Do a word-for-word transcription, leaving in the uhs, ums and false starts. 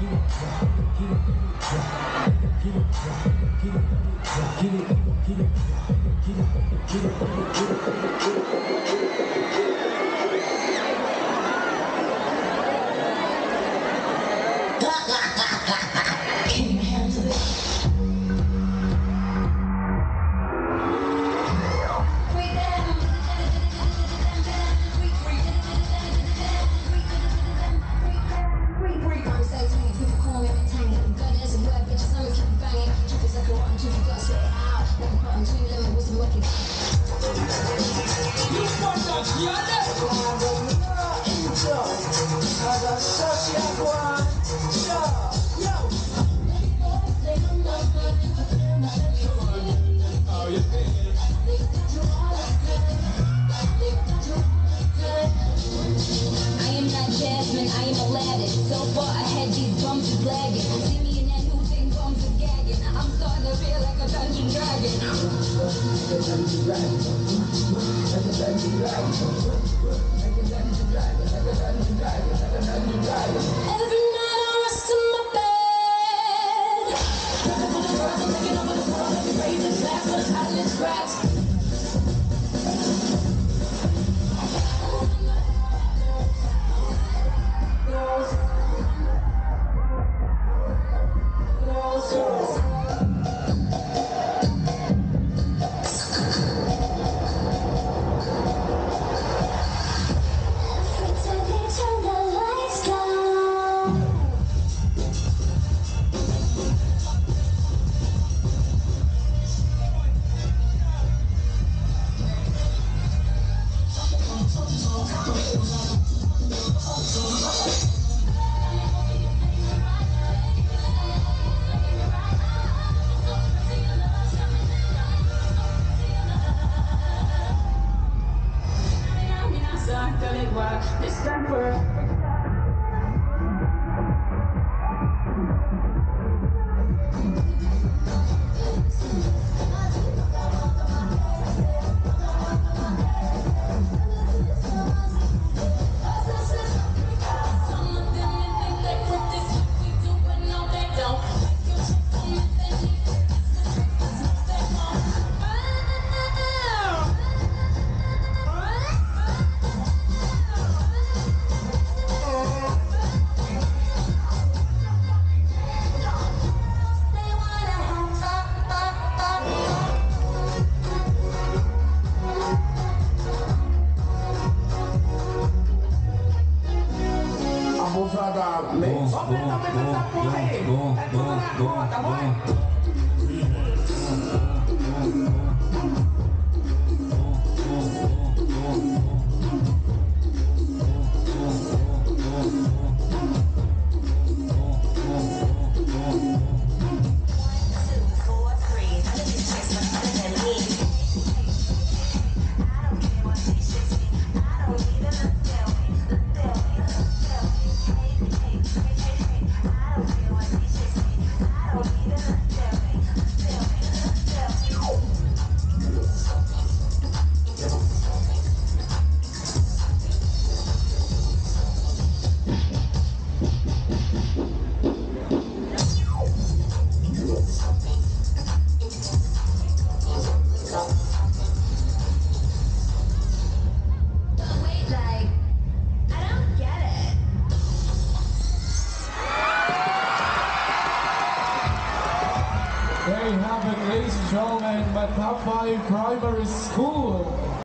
So far ahead, these bums is lagging. See me in that new thing, bums are gagging. I'm starting to feel like a dungeon dragon. Like a dungeon dragon. Like a dungeon dragon. Like a dungeon dragon. Like a dungeon dragon. Like a dungeon dragon. Every night I rest in my bed. Looking over the world, every razor glass, but it's hot and scratch. It's time for There you have it, ladies and gentlemen, my top five primary school.